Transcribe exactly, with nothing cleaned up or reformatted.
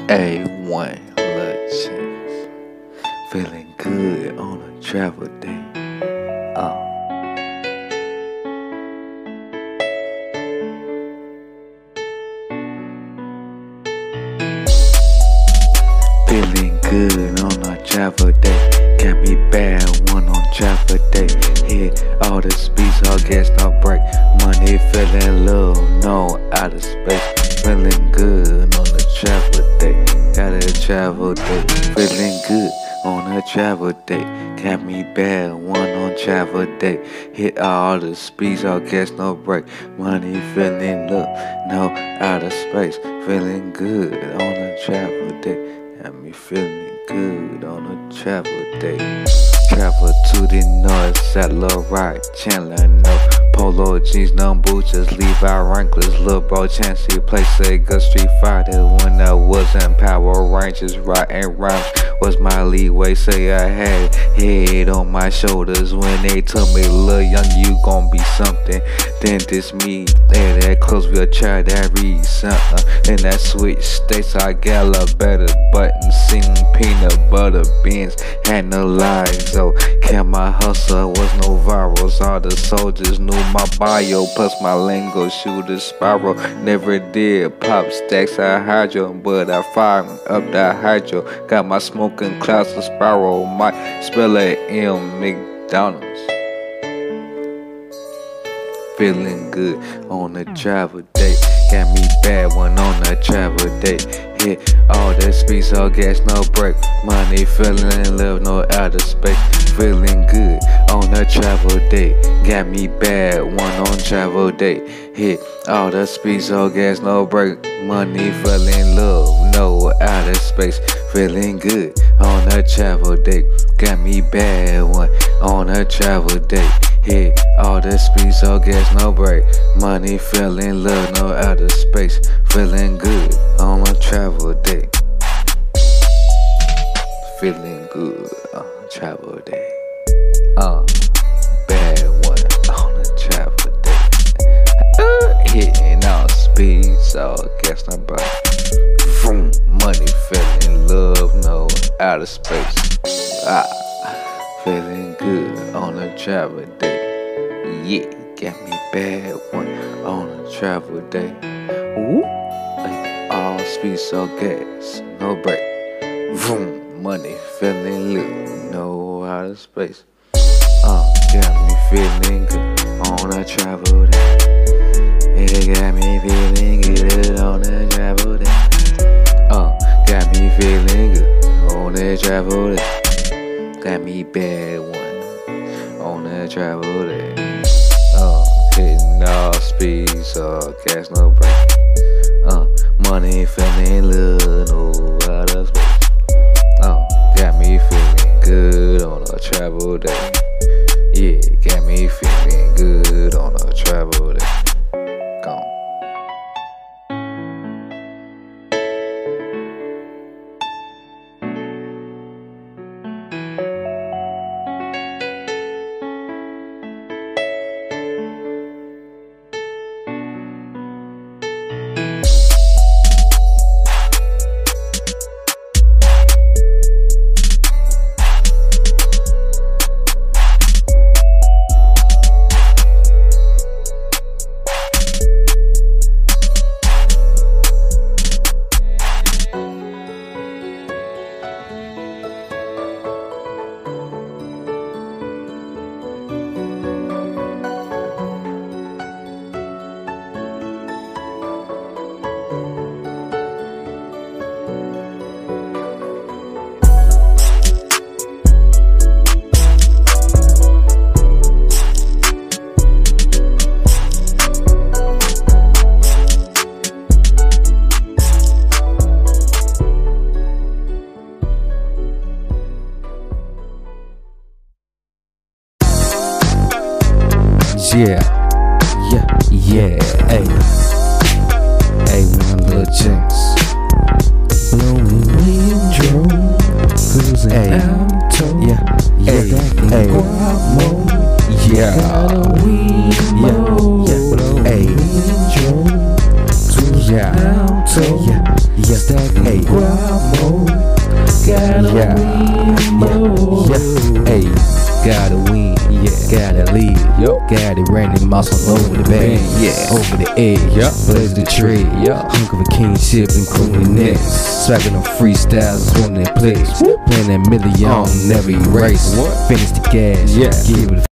A one little chance, feeling good on a travel day. Uh. Feeling good on a travel day. Got me bad one on travel day. Hit all the speeds, all gas, no break. Money feeling low, no outer space. Feeling good on a travel day. Got a travel day. Feeling good on a travel day. Got me bad one on travel day. Hit all the speeds, all gas, no break. Money feeling low, no outer space. Feeling good on a travel day. Got me feeling good on a travel day. Travel to the north, satellite right, Chandler, no polo jeans, no boots, just Levi Wranglers, lil' bro Chancey, play Sega Street Fighter when I was in Power Rangers, writing rhymes was my leeway, say I had head on my shoulders when they told me, lil' young, you gon' be something. Then this me, hey, that close, we'll try that read something. Then that switch states, I got a better button, sing peanut butter beans, had no lies, so kept my hustle, was no virals, all the soldiers knew my bio, plus my lingo, shooter spiral, never did pop stacks, I hydro, but I fired up that hydro, got my smoking clouds of spiral, might spell it M McDonald's. Feeling good on a travel day. Got me bad one on a travel day. Hit all the speeds, all gas, no break. Money feeling live, no outer space. Feeling good on a travel day. Got me bad one on travel day. Hit all the speeds, all gas, no break. Money feeling love, no outer space. Feeling good on a travel day. Got me bad one on a travel day. Hit all the speeds, all gas, no break. Money feeling love, no outer space. Feeling good on a travel day. Feeling good on a travel day. Uh, bad one on a travel day. Uh, hitting all speeds, all gas, no break. Vroom, money feeling love, no outer space. Ah. Feeling good on a travel day. Yeah, got me bad one on a travel day. Woo, like all speed, so gas, no break. Vroom, money feeling lit, no outer space. Uh, got me feeling good on a travel day. Yeah, got me feeling good on a travel day. Uh, got me feeling good on a travel day. Got me bad one on that travel day. Uh, hitting all speeds, uh, gas, no break. Uh, money feeling love, no outer space. Uh, got me feeling good on a travel day. Yeah, got me feeling good on a travel day. Gone. Yeah, yeah, yeah, ayy, ayy, one little chance. Blowing wind drone, cruising out, yeah, yeah, ayy, yeah, yeah, yeah, ayy, Yeah, Alto, yeah, yeah, Stack hey, Guamo, gotta yeah, win, yo. yeah, hey, gotta win, yeah, gotta lead, yo, got it raining mouse all over the band, yeah, over the edge, yeah, blaze the trade, yeah, hunger for kingship and crooning next, swagging on freestyles, one that place, playing that million, never erase, finish the gas, yeah, give it a